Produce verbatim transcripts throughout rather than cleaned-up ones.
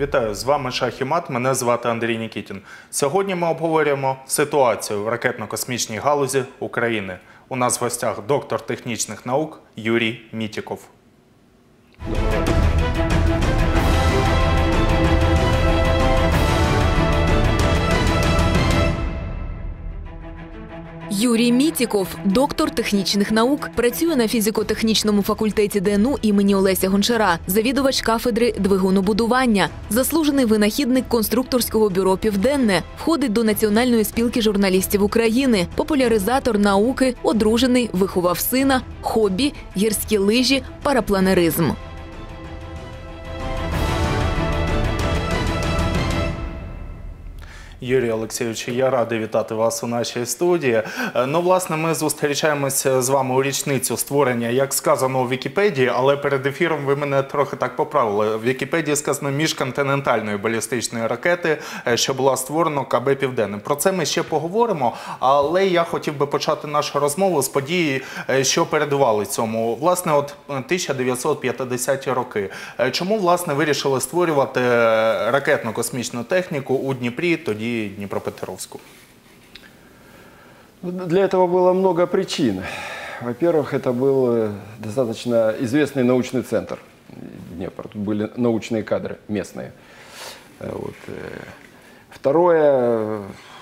Вітаю, з вами Шах і Мат, мене звати Андрій Нікітін. Сьогодні ми обговорюємо ситуацію в ракетно-космічній галузі України. У нас в гостях доктор технічних наук Юрій Мітіков. Юрій Мітіков – доктор технічних наук, працює на фізико-технічному факультеті Д Н У імені Олеся Гончара, завідувач кафедри двигунобудування, заслужений винахідник конструкторського бюро «Південне», входить до Національної спілки журналістів України, популяризатор науки, одружений, виховав сина, хобі, гірські лижі, парапланеризм. Юрій Олексійович, я радий вітати вас у нашій студії. Ну, власне, ми зустрічаємося з вами у річницю створення, як сказано у Вікіпедії, але перед ефіром ви мене трохи так поправили. В Вікіпедії сказано міжконтинентальної балістичної ракети, що була створена Ка Б «Південне». Про це ми ще поговоримо, але я хотів би почати нашу розмову з події, що передували цьому. Власне, от тисяча дев'ятсот п'ятдесяті роки. Чому, власне, вирішили створювати ракетно-космічну техніку у Дніпрі, тоді Днепропетровску? Для этого было много причин. Во-первых, это был достаточно известный научный центр Днепр. Тут были научные кадры местные. Вот. Второе,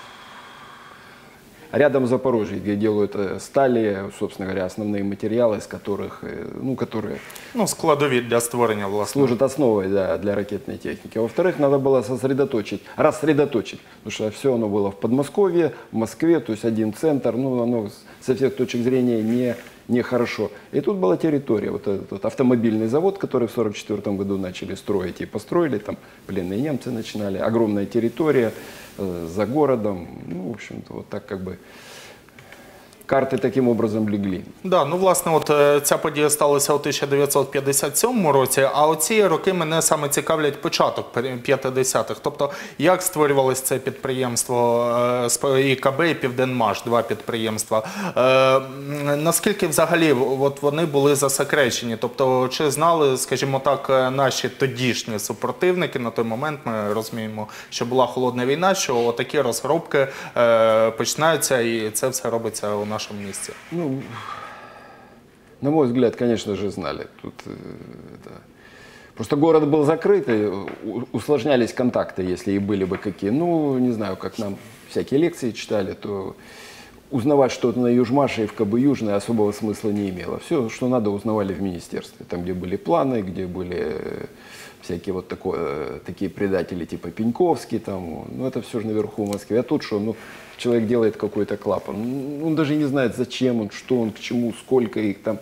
рядом Запорожье, где делают стали, собственно говоря, основные материалы, из которых, ну, которые ну, складові для створения, власне. Служат основой, да, для ракетной техники. Во-вторых, надо было сосредоточить, рассредоточить, потому что все оно было в Подмосковье, в Москве, то есть один центр, ну, оно со всех точек зрения не, не хорошо. И тут была территория, вот этот вот автомобильный завод, который в сорок четвёртом году начали строить и построили, там пленные немцы начинали, огромная территория э, за городом, ну, в общем-то, вот так как бы карти таким образом легли. Да, ну, власне, от ця подія сталася у тисяча дев'ятсот п'ятдесят сьомому році, а оці роки мене саме цікавлять початок п'ятдесятих. Тобто, як створювалося це підприємство і Ка Б, і Південмаш, два підприємства. Е, наскільки взагалі от вони були засекречені? Тобто, чи знали, скажімо так, наші тодішні супротивники на той момент, ми розуміємо, що була холодна війна, що такі розробки е, починаються і це все робиться у нас месте? Ну, на мой взгляд, конечно же, знали. Тут, да. Просто город был закрыт, и усложнялись контакты, если и были бы какие. Ну, не знаю, как нам всякие лекции читали, то узнавать что-то на Южмаше и в Ка Б Южной особого смысла не имело. Все, что надо, узнавали в министерстве. Там, где были планы, где были всякие вот такое, такие предатели типа Пеньковский, там, ну, это все же наверху в Москве. А тут что, ну, человек делает какой-то клапан, он даже не знает, зачем он, что он, к чему, сколько их там.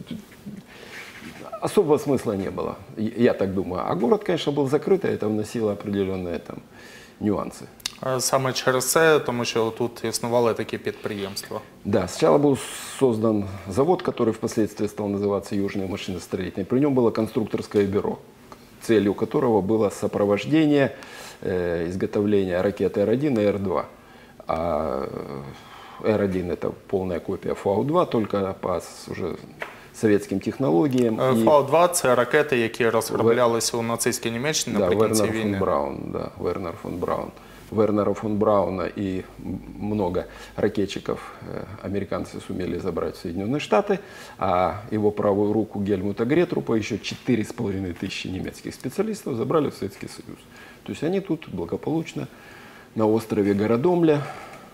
Особого смысла не было, я так думаю. А город, конечно, был закрыт, и это вносило определенные там нюансы. Саме через це, тому що тут існували такі підприємства. Да, сначала был создан завод, который впоследствии стал называться Южное машиностроительное. При нем было конструкторское бюро, целью которого было сопровождение э, изготовления ракеты Р один и Р два. А Р один это полная копия Ф А два, только по уже советским технологіям. Ф А два – це ракети, які розроблялися у нацистській Німеччині да, наприкінці Вернер війни. Фон Браун, да, Вернер фон Браун. Вернера фон Брауна и много ракетчиков американцы сумели забрать в Соединенные Штаты, а его правую руку Гельмута Гретрупа еще четыре с половиной тысячи немецких специалистов забрали в Советский Союз. То есть они тут благополучно на острове Городомля,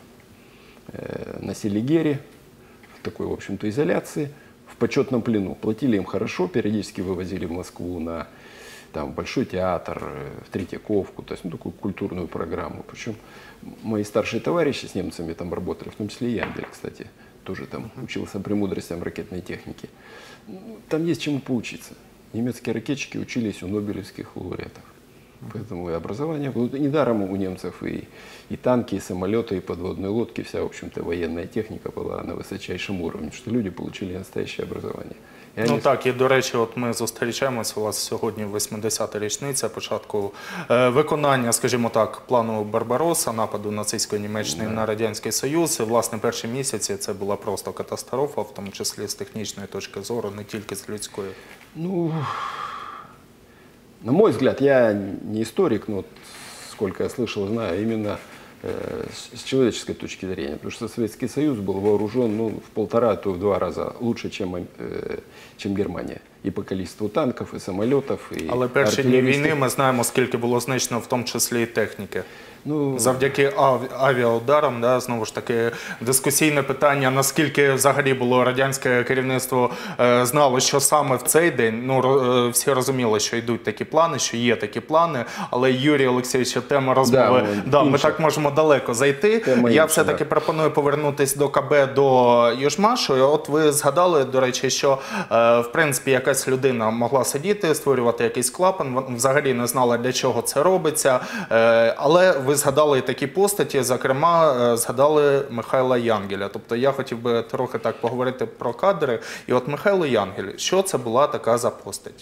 на Селигере, в такой, в общем-то, изоляции, в почетном плену. Платили им хорошо, периодически вывозили в Москву на там, Большой театр, в Третьяковку, то есть ну, такую культурную программу. Причем мои старшие товарищи с немцами там работали, в том числе и Яндель, кстати, тоже там учился премудростям ракетной техники. Там есть чему поучиться. Немецкие ракетчики учились у нобелевских лауреатов. Поэтому и образование было недаром у немцев и, и танки, и самолеты, и подводные лодки, вся, в общем-то, военная техника была на высочайшем уровне, что люди получили настоящее образование. І ну так, і до речі, от ми зустрічаємося, у вас сьогодні восьмидесята річниця початку е, виконання, скажімо так, плану Барбаросса, нападу нацистської Німеччини yeah. на Радянський Союз. І, власне, перші місяці це була просто катастрофа, в тому числі з технічної точки зору, не тільки з людської. Ну, на мой взгляд, я не историк, но вот сколько я слышал, знаю, именно э, с, с человеческой точки зрения. Потому что Советский Союз был вооружен ну, в полтора, а то в два раза лучше, чем, э, чем Германия. І по количеству танків, і самолітів, і Але перші дні війни ми знаємо, скільки було знищено, в тому числі і техніки. Ну, Завдяки ав авіаударам, да, знову ж таки, дискусійне питання, наскільки взагалі було радянське керівництво е, знало, що саме в цей день, ну, е, всі розуміли, що йдуть такі плани, що є такі плани, але Юрій Олексійович, тема розмови, да, да, ми так можемо далеко зайти. Тема Я інша, все-таки да. пропоную повернутися до КБ, до Южмашу. І от ви згадали, до речі, що, е, в принципі, якась людина могла сидіти, створювати якийсь клапан, взагалі не знала, для чого це робиться, е, але ви згадали такі постаті, зокрема, згадали Михайла Янгеля. Тобто я хотів би трохи так поговорити про кадри. І от Михайло Янгель, що це була така за постать?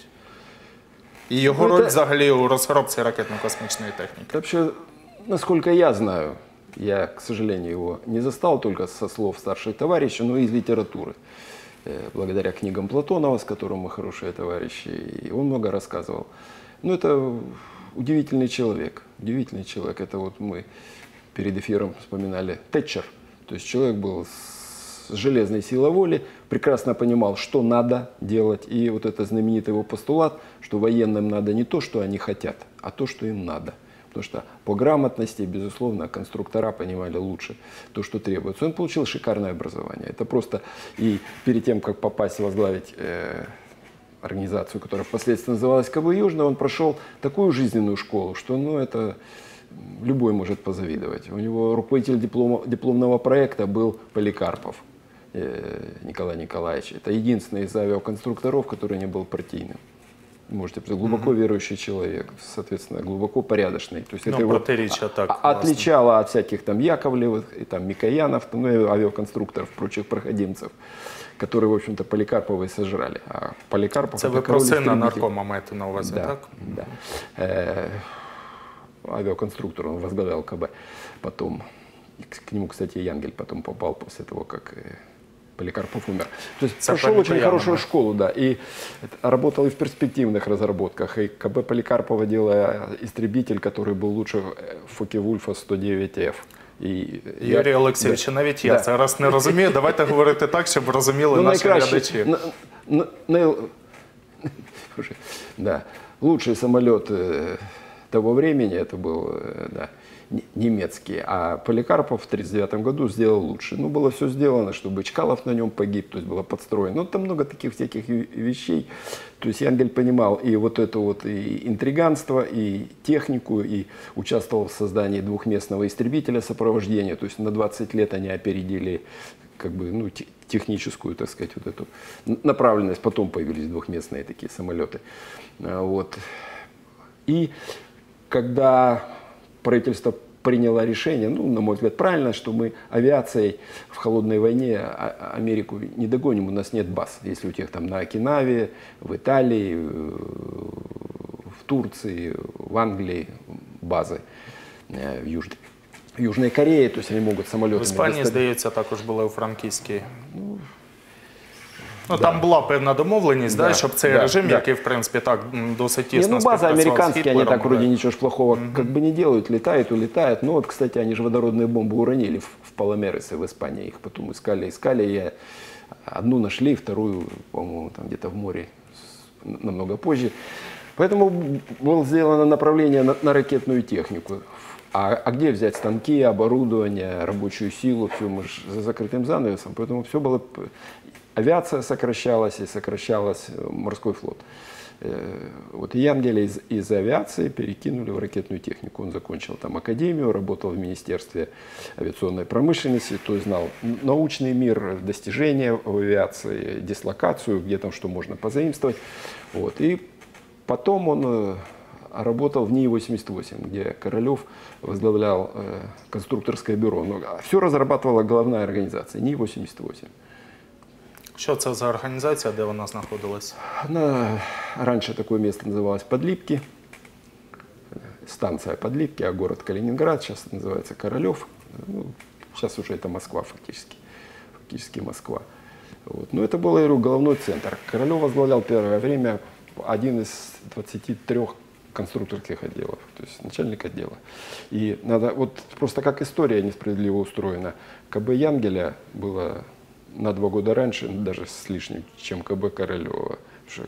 І його Ну, роль це... взагалі у розробці ракетно-космічної техніки? Вообще, насколько я знаю, я, к сожалению, его не застал только со слов старших товарищей, но и из литературы. Благодаря книгам Платонова, с которым мы хорошие товарищи, и он много рассказывал. Ну, это удивительный человек, удивительный человек. Это вот мы перед эфиром вспоминали Тэтчер. То есть человек был с железной силой воли, прекрасно понимал, что надо делать. И вот это знаменитый его постулат, что военным надо не то, что они хотят, а то, что им надо. Потому что по грамотности, безусловно, конструктора понимали лучше то, что требуется. Он получил шикарное образование. Это просто и перед тем, как попасть возглавить э, организацию, которая впоследствии называлась КБ Южная, он прошел такую жизненную школу, что ну, это любой может позавидовать. У него руководитель диплома, дипломного проекта был Поликарпов э, Николай Николаевич. Это единственный из авиаконструкторов, который не был партийным. Можете сказать, глубоко mm-hmm. верующий человек, соответственно, глубоко порядочный. То есть ну, это его так, отличало от всяких там Яковлевых, и, там, Микоянов, ну, и авиаконструкторов, прочих проходимцев, которые, в общем-то, Поликарпова и сожрали. А Поликарпов... Це ви про сина наркома маєте на увазі, да, так? Да. Э, авиаконструктор, он возглавлял КБ. Потом, к нему, кстати, Янгель потом попал после того, как... Поликарпов умер. То есть прошел очень хорошую школу, да, и работал и в перспективных разработках. И КБ Поликарпова делая истребитель, который был лучше Фоке-Вульфа сто дев'ять еф. І Юрій я... Олексійович, да. навіть я да. зараз не розумію. Давайте говорити так, щоб розуміли ну, наші глядачі. На, на, на, да. Лучший самолет э, того времени, это был э, да, немецкий, а Поликарпов в тридцать девятом году сделал лучше. Ну, было все сделано, чтобы Чкалов на нем погиб, то есть было подстроено. Ну, там много таких всяких вещей. То есть Янгель понимал и вот это вот и интриганство, и технику, и участвовал в создании двухместного истребителя сопровождения. То есть на двадцать лет они опередили как бы, ну, техническую, так сказать, вот эту направленность. Потом появились двухместные такие самолеты. Вот. И когда правительство приняло решение, ну, на мой взгляд, правильно, что мы авиацией в холодной войне Америку не догоним, у нас нет баз. Если у тех там на Окинаве, в Италии, в Турции, в Англии базы, в Южной, в Южной Корее, то есть они могут самолетами... В Іспанії, достать... здається, також були у Франківській. Ну, Ну, да. Там була певна домовленість, да, да, щоб цей да, режим, да. який, в принципі, так досить тісно не, ну, базы американские, они так да. вроде ничего ж плохого Mm-hmm. как бы не делают, летают, улетают. Ну вот, кстати, они же водородные бомбы уронили в, в Паломересы в Испании. Их потом искали, искали. Я одну нашли, вторую, по-моему, там где-то в море намного позже. Поэтому было сделано направление на, на ракетную технику. А, а где взять станки, оборудование, рабочую силу? Все, мы же за закрытым занавесом. Поэтому все было... Авиация сокращалась, и сокращалась морской флот. Вот Янгеля из, из авиации перекинули в ракетную технику. Он закончил там академию, работал в Министерстве авиационной промышленности, то есть знал научный мир, достижения в авиации, дислокацию, где там что можно позаимствовать. Вот. И потом он работал в НИИ восемьдесят восемь, где Королев возглавлял э, конструкторское бюро. Но все разрабатывала головная организация НИИ восемьдесят восемь. Що це за організація, де вона знаходилась? Она, раньше такое место называлось Подлипки, станция Подлипки, а город Калининград, сейчас это называется Королев. Ну, сейчас уже это Москва фактически, фактически Москва. Вот. Но это был, я говорю, головной центр. Королев возглавлял первое время один из двадцати трёх конструкторских отделов, то есть начальник отдела. И надо, вот просто как история несправедливо устроена. КБ Янгеля было на два года раньше, даже с лишним, чем КБ Королева.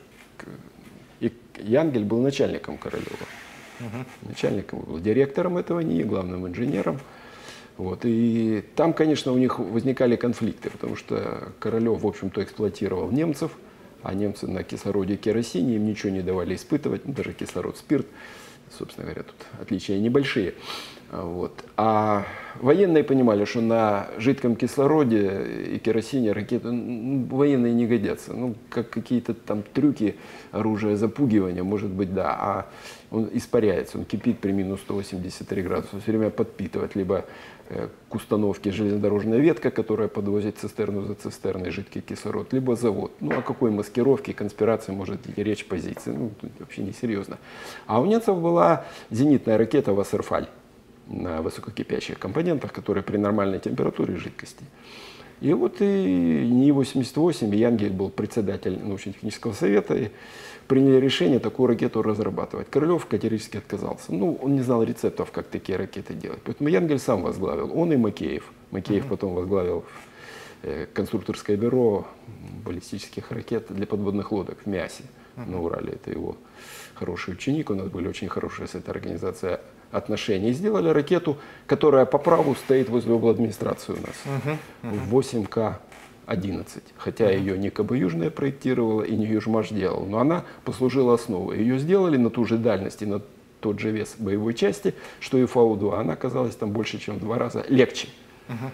И Янгель был начальником Королева. Угу. Начальником, был директором этого НИИ, главным инженером. Вот. И там, конечно, у них возникали конфликты, потому что Королев, в общем-то, эксплуатировал немцев, а немцы на кислороде и керосине им ничего не давали испытывать, ну, даже кислород, спирт. Собственно говоря, тут отличия небольшие. Вот. А военные понимали, что на жидком кислороде и керосине ракеты ну, военные не годятся. Ну, как какие-то там трюки, оружие запугивания, может быть, да. А он испаряется, он кипит при минус сто восемьдесят три градуса. Все время подпитывать либо э, к установке железнодорожная ветка, которая подвозит цистерну за цистерной жидкий кислород, либо завод. Ну, о какой маскировке, конспирации может идти речь, позиции? Ну, вообще несерьезно. А у немцев была зенитная ракета «Вассерфаль» на высококипящих компонентах, которые при нормальной температуре жидкости. И вот и НИИ восемьдесят восемь, и Янгель был председатель научно-технического совета, и приняли решение такую ракету разрабатывать. Королев категорически отказался. Ну, он не знал рецептов, как такие ракеты делать. Поэтому Янгель сам возглавил, он и Макеев. Макеев uh-huh. потом возглавил э, конструкторское бюро баллистических ракет для подводных лодок в МИАСе uh-huh. на Урале. Это его хороший ученик, у нас были очень хорошие с этой организацией отношения. И сделали ракету, которая по праву стоит возле обладминистрации у нас. Uh-huh. Uh-huh. восемь К одиннадцать. Хотя uh-huh. ее не КБ Южная проектировала и не Южмаш делал. Но она послужила основой. Ее сделали на ту же дальность и на тот же вес боевой части, что и Фау два. Она оказалась там больше, чем в два раза легче. Uh-huh.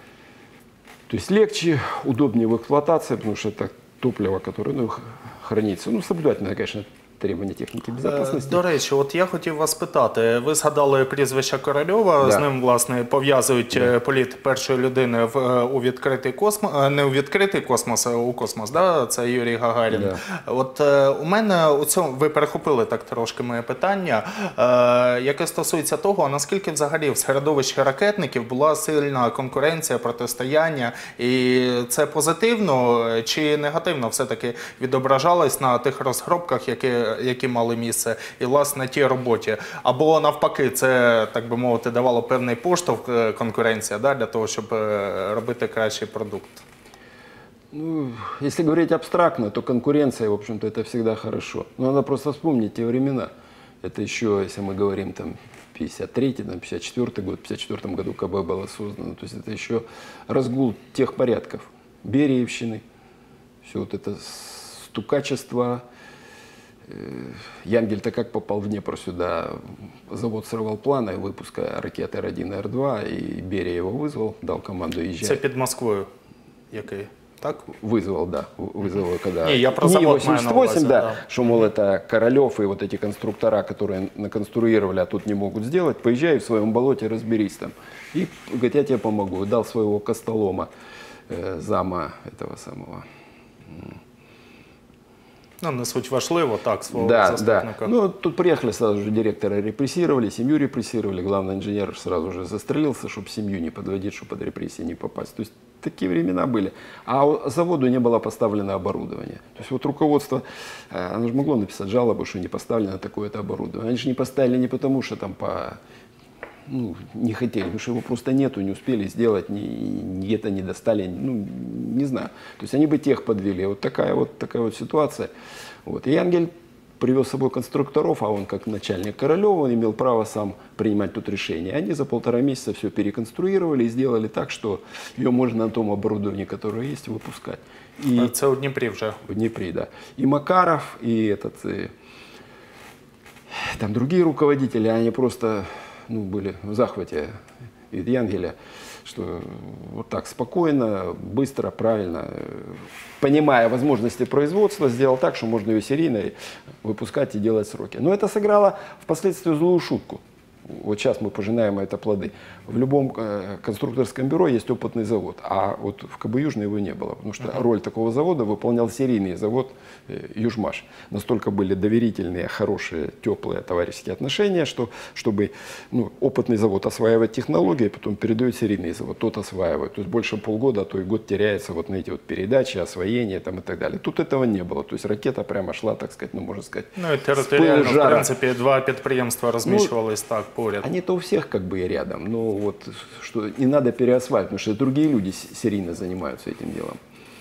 То есть легче, удобнее в эксплуатации, потому что это топливо, которое ну, хранится. Ну, соблюдать надо, конечно, требування техніки безпечності. До речі, от я хотів вас питати, ви згадали прізвище Корольова, да. з ним, власне, пов'язують да. політ першої людини в, у відкритий космос, не у відкритий космос, а у космос, да? Це Юрій Гагарін. Да. От у мене, у цьому, ви перехопили так трошки моє питання, е, яке стосується того, наскільки взагалі в середовищі ракетників була сильна конкуренція, протистояння, і це позитивно чи негативно все-таки відображалось на тих розробках, які які мали місце, і, власне, тій роботі. Або, навпаки, це, так би мовити, давало певний поштовх, конкуренція, да, для того, щоб робити кращий продукт? Ну, если говорить абстрактно, то конкуренция, в общем-то, это всегда хорошо. Но надо просто вспомнить те времена. Это еще, если мы говорим, там, пятьдесят третий, там, пятьдесят четвёртый год, в пятьдесят четвёртом году КБ было создано. То есть это еще разгул тех порядков. Бериевщины, все вот это стукачество. Янгель-то как попал в Днепр сюда? Завод срывал планы выпуска ракет Р один и Р два, и Берия его вызвал, дал команду езжать. Це під Москвою, який? Так? Вызвал, да. Вызвал, когда... Не, я про завод восемьдесят восемь, да, да. Что, мол, это Королев и вот эти конструктора, которые наконструировали, а тут не могут сделать, поезжай в своем болоте, разберись там. И, говорит, я тебе помогу. Дал своего Костолома, э, зама этого самого... Ну, не суть важливо, так, свого да, заступника. Да. Ну, тут приехали сразу же директора репрессировали, семью репрессировали, главный инженер сразу же застрелился, чтобы семью не подводить, чтобы под репрессии не попасть. То есть такие времена были. А заводу не было поставлено оборудование. То есть вот руководство, оно же могло написать жалобу, что не поставлено такое-то оборудование. Они же не поставили не потому, что там по... Ну, не хотели, потому что его просто нету, не успели сделать, где-то не достали, ну, не знаю. То есть они бы тех подвели. Вот такая вот, такая вот ситуация. Вот. И Янгель привез с собой конструкторов, а он как начальник Королева, он имел право сам принимать тут решение. Они за полтора месяца все переконструировали и сделали так, что ее можно на том оборудовании, которое есть, выпускать. И... Это у Днепре уже. В Днепре, да. И Макаров, и этот, и... там другие руководители, они просто... Ну, были в захвате від Янгеля, что вот так спокойно, быстро, правильно, понимая возможности производства, сделал так, что можно ее серийно выпускать и делать сроки. Но это сыграло впоследствии злую шутку. Вот сейчас мы пожинаем это плоды. В любом э, конструкторском бюро есть опытный завод, а вот в КБ «Южный» его не было, потому что uh-huh. роль такого завода выполнял серийный завод э, «Южмаш». Настолько были доверительные, хорошие, теплые товарищеские отношения, что чтобы ну, опытный завод осваивает технологии, потом передает серийный завод, тот осваивает. То есть больше полгода, а то и год теряется вот на эти вот передачи, освоение там, и так далее. Тут этого не было. То есть ракета прямо шла, так сказать, ну можно сказать, ну и територіально, в принципі, два підприємства розміщувались ну, так поряд. Они-то у всех как бы и рядом, но вот что не надо переосваивать, потому что другие люди серийно занимаются этим делом.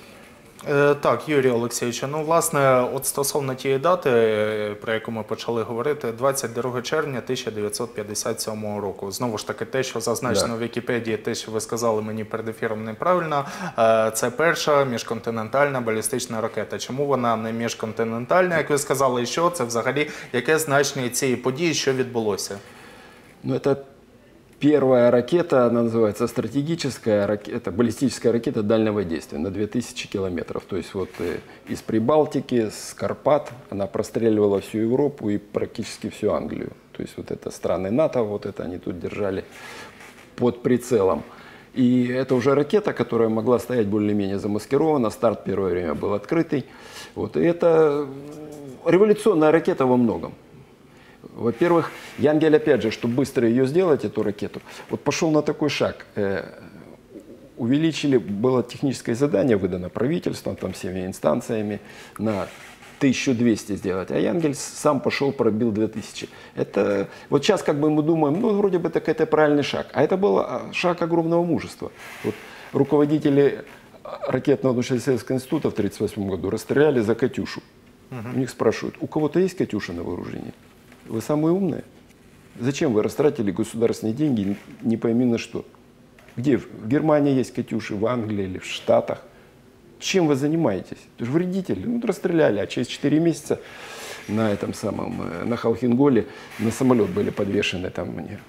Е, так, Юрій Олексійович, ну, власне, от стосовно тієї дати, про яку ми почали говорити, двадцять друге червня тисяча дев'ятсот п'ятдесят сьомого року. Знову ж таки, те, що зазначено да. в Вікіпедії, те, що ви сказали мені перед ефіром неправильно, е, це перша міжконтинентальна балістична ракета. Чому вона не міжконтинентальна, як ви сказали, і що це взагалі, яке значення цієї події, що відбулося? Ну, это первая ракета, она называется стратегическая ракета, баллистическая ракета дальнего действия на две тысячи километров. То есть вот из Прибалтики, с Карпат она простреливала всю Европу и практически всю Англию. То есть вот это страны НАТО, вот это они тут держали под прицелом. И это уже ракета, которая могла стоять более-менее замаскирована. Старт первое время был открытый. Вот. И это революционная ракета во многом. Во-первых, Янгель, опять же, чтобы быстро ее сделать, эту ракету, вот пошел на такой шаг. Э, увеличили, было техническое задание выдано правительством, там всеми инстанциями, на тысячу двести сделать, а Янгель сам пошел, пробил две тысячи. Это, вот сейчас как бы мы думаем, ну, вроде бы так это правильный шаг, а это был шаг огромного мужества. Вот руководители ракетного научно-исследовательского института в тысяча девятьсот тридцать восьмом году расстреляли за «Катюшу». Uh-huh. У них спрашивают, у кого-то есть «Катюша» на вооружении? Вы самые умные. Зачем вы растратили государственные деньги не пойми на что? Где? В Германии есть «Катюши», в Англии или в Штатах. Чем вы занимаетесь? Это же вредители. Ну, расстреляли, а через четыре месяца на этом самом, на Халхинголе на самолет были подвешены там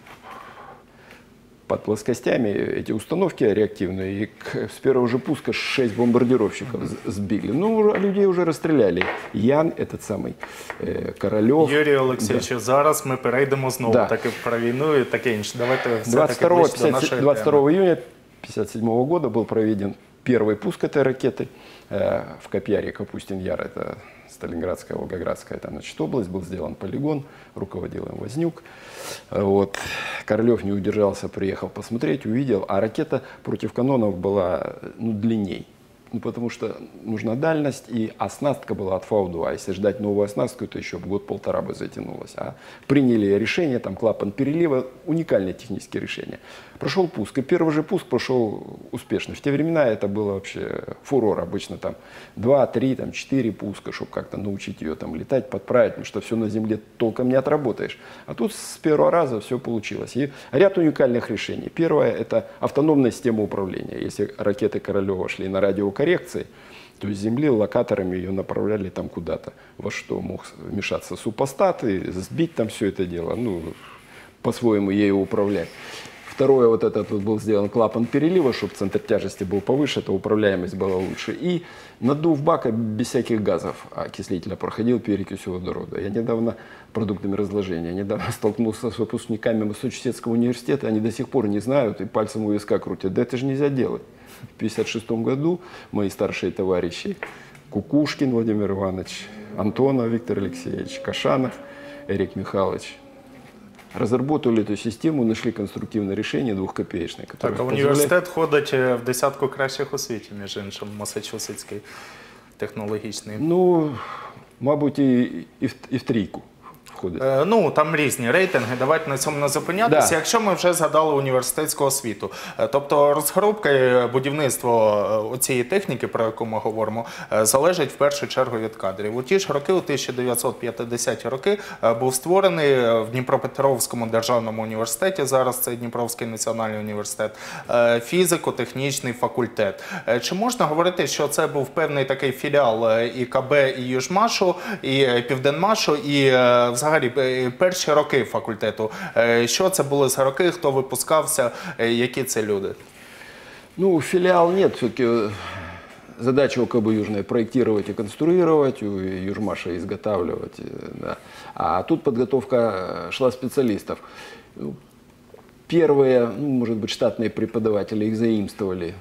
под плоскостями эти установки реактивные. И с первого же пуска шесть бомбардировщиков сбили. Ну, а людей уже расстреляли. Ян, этот самый, э, Корольов. Юрій Олексійович, да. Зараз ми перейдемо знову да. таки про війну і таке інше. Давайте все-таки ближче до нашої двадцать второго июня пятьдесят седьмого года был проведен первый пуск этой ракеты э, в Копьяре, Капустин-Яр, это Сталинградская, Волгоградская там, значит, область, был сделан полигон, руководил им Вознюк. Вот. Королев не удержался, приехал посмотреть, увидел, а ракета против канонов была ну, длинней. Ну, потому что нужна дальность, и оснастка была от Фау два. Если ждать новую оснастку, то еще год-полтора бы затянулось. А приняли решение, там клапан перелива, уникальное техническое решение. Прошел пуск, и первый же пуск прошел успешно. В те времена это было вообще фурор. Обычно там два, три, там четыре пуска, чтобы как-то научить ее там летать, подправить, потому что все на земле толком не отработаешь. А тут с первого раза все получилось. И ряд уникальных решений. Первое – это автономная система управления. Если ракеты Королева шли на радиокоррекции, то есть с земли локаторами ее направляли там куда-то, во что мог вмешаться супостат и сбить там все это дело, ну, по-своему ею управлять. Второе, вот этот вот был сделан клапан перелива, чтобы центр тяжести был повыше, то управляемость была лучше. И надув бака без всяких газов окислителя проходил перекись водорода. Я недавно продуктами разложения, недавно столкнулся с выпускниками Массачусетского университета, они до сих пор не знают и пальцем у виска крутят. Да это же нельзя делать. В пятьдесят шестом году мои старшие товарищи Кукушкин Владимир Иванович, Антонов Виктор Алексеевич, Кашанов Эрик Михайлович разработали эту систему, нашли конструктивное решение двухкопеечное. Так, а позволяет... університет входить в десятку кращих у світі, між іншим, Массачусетський технологічний. Ну, мабуть, і, і, в, і в трійку. Е, ну, там різні рейтинги, давайте на цьому не зупинятися. Да. Якщо ми вже згадали університетську освіту, е, тобто розробка і будівництво цієї техніки, про яку ми говоримо, е, залежить в першу чергу від кадрів. У ті ж роки, у тисяча дев'ятсот п'ятдесяті роки, е, був створений в Дніпропетровському державному університеті, зараз це Дніпровський національний університет, е, фізико-технічний факультет. Е, чи можна говорити, що це був певний такий філіал і КБ, і Южмашу, і Південмашу, і е, взагалі перші роки факультету? Що це були за роки, хто випускався, які це люди? Ну, филиал нет, все-таки задача у КБ «Южная» проектировать и конструировать, у Южмаша изготавливать. Да. А тут подготовка шла специалистов. Первые, ну, может быть, штатные преподаватели их заимствовали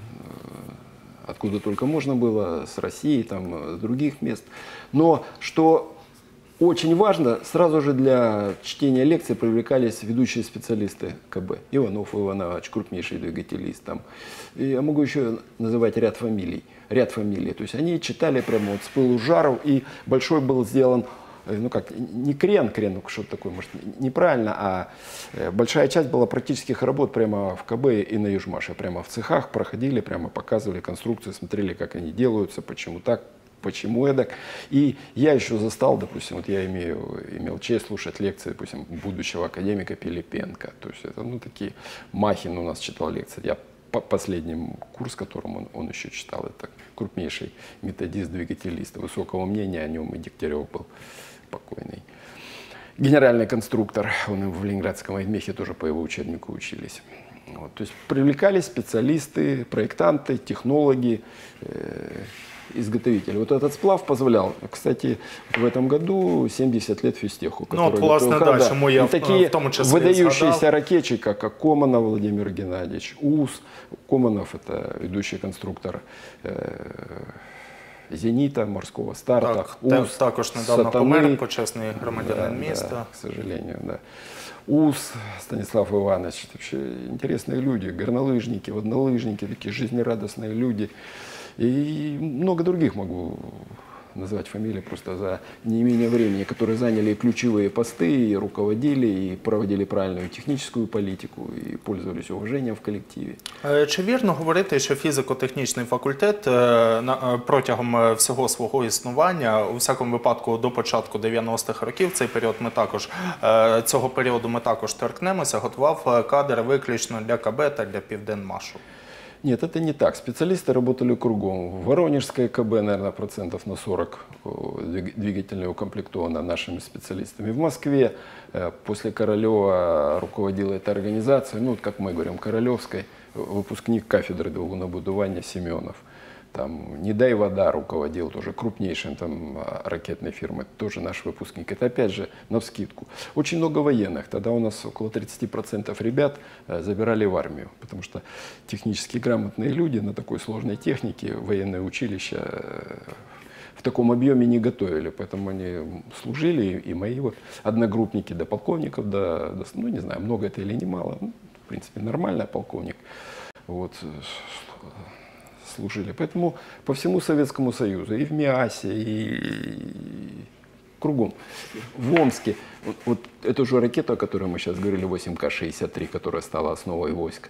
откуда только можно было, с России, там, с других мест. Но что очень важно, сразу же для чтения лекций привлекались ведущие специалисты КБ. Иванов Иванович, крупнейший двигателист. Там. И я могу еще называть ряд фамилий. Ряд фамилий. То есть они читали прямо вот с пылу жару, и большой был сделан, ну как, не крен, крен, ну что-то такое, может, неправильно, а большая часть была практических работ прямо в КБ и на Южмаше. Прямо в цехах проходили, прямо показывали конструкции, смотрели, как они делаются, почему так, почему эдак. И я еще застал, допустим, вот я имею, имел честь слушать лекции, допустим, будущего академика Пилипенко. То есть это, ну, такие, Махин у нас читал лекции. Я по последним курс, которым он, он еще читал, это крупнейший методист-двигателист. Высокого мнения о нем и Дегтярев был покойный. Генеральный конструктор, он в Ленинградском АйМехе тоже по его учебнику учились. Вот, то есть привлекались специалисты, проектанты, технологи, э, изготовители. Вот этот сплав позволял, кстати, в этом году семьдесят лет физтеху. Ну, вот, власне, да, да, чому я такие в тому числе выдающиеся згадав. ракетчики, как Команов Владимир Геннадьевич, УС. Команов — это ведущий конструктор э, «Зенита», «Морского старта». Так, УС, також недавно «Сатаны». помер, почесний громадянин Да, міста. да, к сожалению, да. УС Станислав Иванович, это вообще интересные люди, горнолыжники, воднолыжники, такие жизнерадостные люди. И много других могу назвать фамилии просто за неимение времени, которые заняли ключевые посты, и руководили, и проводили правильную техническую политику, и пользовались уважением в коллективе. Чи вірно говорити, що фізико-технічний факультет на- протягом всього свого існування, у всякому випадку до початку дев'яностих років, цей період ми також, е, цього періоду ми також торкнемося, готував кадр виключно для КБ та для Південмашу? Нет, это не так. Специалисты работали кругом. В Воронежской КБ, наверное, процентов на сорок двигательное укомплектовано нашими специалистами. В Москве э, после Королева руководила эта организация, ну, вот как мы говорим, Королевской, выпускник кафедры двигунобудования Семенов. Там «Не дай вода» руководил, тоже крупнейшим там ракетной фирмой, тоже наш выпускник. Это опять же навскидку. Очень много военных. Тогда у нас около тридцати процентов ребят э, забирали в армию, потому что технически грамотные люди на такой сложной технике военное училище э, в таком объеме не готовили. Поэтому они служили, и мои вот одногруппники до полковников, до, до, ну не знаю, много это или не мало, ну, в принципе нормально, полковник. Вот, служили. Поэтому по всему Советскому Союзу, и в МИАСе, и кругом. В Омске, вот, вот эту же ракету, о которой мы сейчас говорили, восемь К шестьдесят три, которая стала основой войск.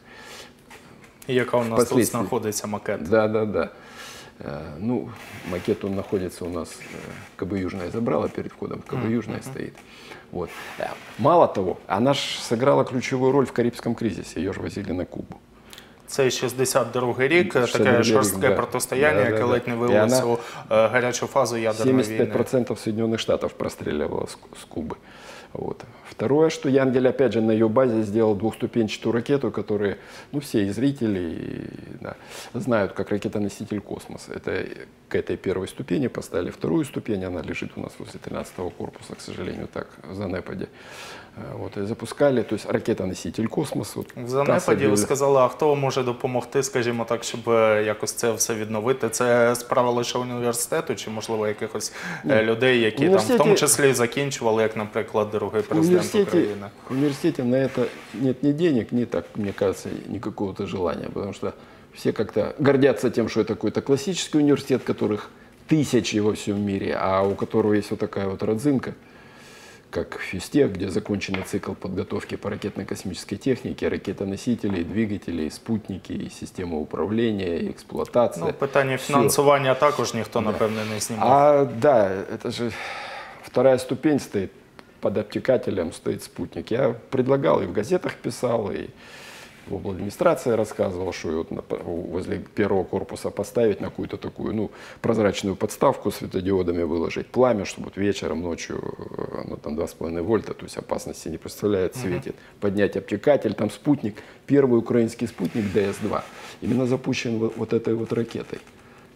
Яка у нас тут знаходиться макет? Да, да, да. Ну, макет он находится у нас, КБ «Южная» забрала перед входом, КБ «Южная» mm-hmm. стоит. Вот. Мало того, она ж сыграла ключевую роль в Карибском кризисе, ее же возили на Кубу. Це шістдесят другий рік, таке жорстке да. протистояння, да, яке да, ледь не вилилося у гарячу фазу ядерної війни. семьдесят пять процентов Соединенных Штатов простреливало с, с Кубы. Вот. Второе, что Янгель опять же на ее базе сделал двухступенчатую ракету, которую, ну, все и зрители и, да, знают как ракета-носитель космоса. Это к этой первой ступени поставили вторую ступень, она лежит у нас возле тринадцатого корпуса, к сожалению, так, в Занепаді. Вот, и запускали, то есть ракета-носитель космос. Вот, в Занепаді ви сказали, а хто може допомогти, скажімо так, щоб якось це все відновити? Це справа лише університету чи, можливо, якихось Ні. людей, які там в тому числі закінчували, як, наприклад, другий президент України? В университете на это нет ни денег, ни, так, мне кажется, ни какого-то желания, потому что все как-то гордятся тем, что это какой-то классический университет, которых тысячи во всем мире, а у которого есть вот такая вот родзинка, как физтех, где законченный цикл подготовки по ракетно-космической технике, ракетоносителей, двигателей, спутники, и системы управления, и эксплуатация. Ну, питання фінансування також ніхто, да. напевне, не знімав. А, да, это же вторая ступень стоит, под обтекателем стоит спутник. Я предлагал, и в газетах писал, и в администрации рассказывал, что вот возле первого корпуса поставить на какую-то такую, ну, прозрачную подставку с светодиодами, выложить пламя, чтобы вот вечером, ночью, ну, там два с половиной вольта, то есть опасности не представляет, светит. Uh-huh. Поднять обтекатель, там спутник, первый украинский спутник Д С два, именно запущен вот, вот этой вот ракетой.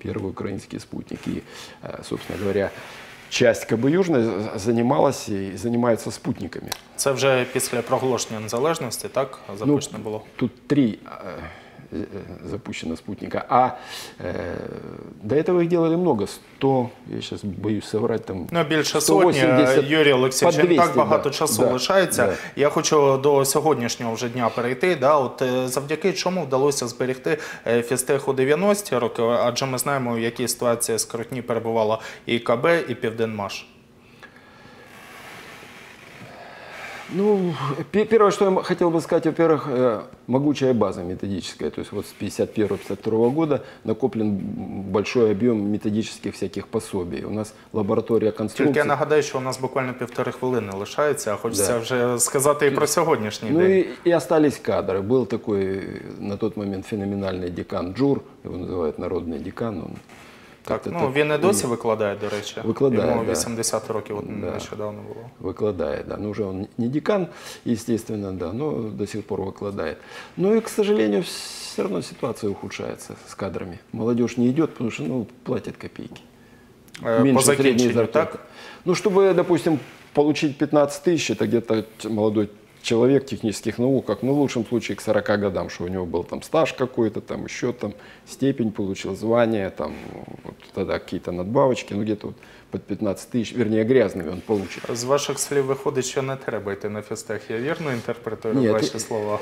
первый украинский спутник. И, э, собственно говоря, часть КБ «Южная» занималась и занимается спутниками. Це вже після проголошення незалежності, так, запущено було? Тут три э, э, запущено спутника, а э, до этого их делали много, сто, я сейчас боюсь соврать, там Ну, більше сто восемьдесят, сотні, Юрій Олексійович, по двісті, так багато да, часу да, лишається. да. Я хочу до сьогоднішнього вже дня перейти. Да? От, е, завдяки чому вдалося зберегти е, фізтех у дев'яності роки, адже ми знаємо, в якій ситуації скрутні перебувала і КБ, і Південмаш. Ну, пе- первое, что я хотел бы сказать, во-первых, э, могучая база методическая. То есть вот с пятьдесят первого — пятьдесят второго года накоплен большой объем методических всяких пособий. У нас лаборатория конструкций. Тільки я нагадаю, що у нас буквально півтори хвилини лишається, а хочеться Да. вже сказати і про сьогоднішній Ну день. и, и остались кадры. Был такой на тот момент феноменальный декан Джур, его называют народный декан. Он Так, как-то ну, так він і досі викладає, до речі. Викладає, Йому да. вісімдесят років, от Да. нещодавно було. выкладает, да. Ну, уже он не декан, естественно, да, но до сих пор выкладает. Ну и, к сожалению, все равно ситуация ухудшается с кадрами. Молодежь не идет, потому что, ну, платят копейки. Е, По Меньше средней закінченню, зарплаты. так? Ну, чтобы, допустим, получить пятнадцать тысяч, это где-то т- молодой человек в технических науках, ну, в лучшем случае к сорока годам, что у него был там стаж какой-то, там еще там степень получил, звание, там вот тогда какие-то надбавочки, ну, где-то вот под пятнадцать тысяч, вернее, грязными он получит. З ваших слів виходить, що не треба йти на фізтех. Я вірно інтерпретую Ні, ваші ти- слова?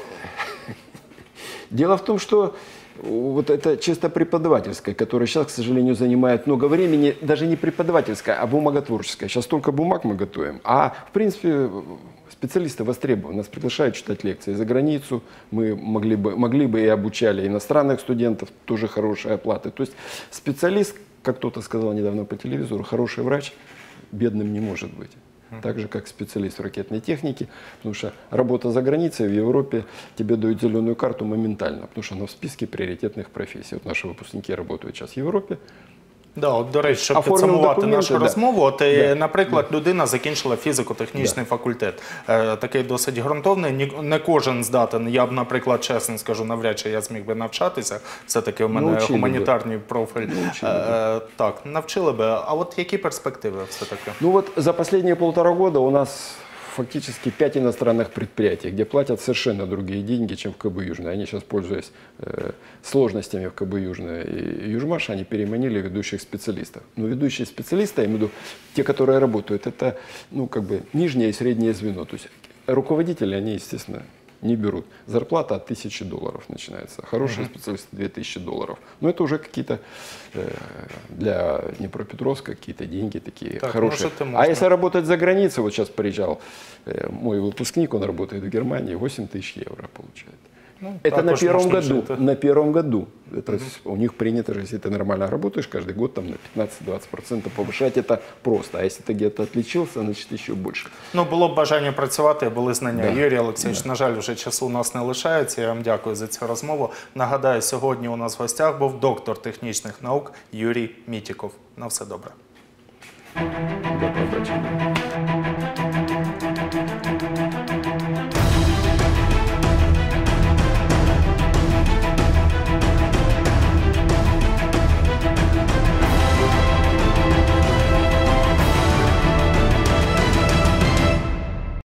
Дело в том, что вот это чисто преподавательское, которое сейчас, к сожалению, занимает много времени, даже не преподавательское, а бумаготворческое. Сейчас только бумаг мы готовим, а в принципе специалисты востребованы. Нас приглашают читать лекции за границу, мы могли бы, могли бы и обучали иностранных студентов, тоже хорошие оплаты. То есть специалист, как кто-то сказал недавно по телевизору, хороший врач бедным не может быть. Так же, как специалист в ракетной технике, потому что работа за границей в Европе тебе дают зеленую карту моментально, потому что она в списке приоритетных профессий. Вот наши выпускники работают сейчас в Европе. Да, от, до речі, щоб Оформив підсумувати документи, нашу да. розмову, от, е, Да. наприклад, людина закінчила фізико-технічний факультет. Е, такий досить ґрунтовний. Ні- Не кожен здатен. Я б, наприклад, чесно скажу, навряд чи я зміг би навчатися. Все-таки у мене Научили би. гуманітарний профіль. Научили би. Е, так, навчили би. А от які перспективи все-таки? Ну вот за последние полтора года у нас фактически пять иностранных предприятий, где платят совершенно другие деньги, чем в КБ «Южная». Они сейчас, пользуясь э, сложностями в КБ «Южная» и «Южмаш», они переманили ведущих специалистов. Но ведущие специалисты, я имею в виду те, которые работают, это ну, как бы нижнее и среднее звено. То есть руководители, они, естественно, не берут. Зарплата от тысячи долларов начинается. Хорошие специалисты две тысячи долларов. Но это уже какие-то э, для Днепропетровска какие-то деньги такие Так, хорошие. может, и А можно. если работать за границей, вот сейчас приезжал э, мой выпускник, он работает в Германии, восемь тысяч евро получает. Ну, Это на також первом можна году. жити. На первом году. Это у них принято же, если ты нормально работаешь, каждый год там на пятнадцать-двадцать процентов повышать это просто. А если ты где-то отличился, значит еще больше. Ну, було б бажання працювати, були знання. Да. Юрій Олексійович, на жаль, вже часу у нас не лишається. Я вам дякую за цю розмову. Нагадаю, сьогодні у нас в гостях був доктор технічних наук Юрій Мітіков. На все добре. До побачення.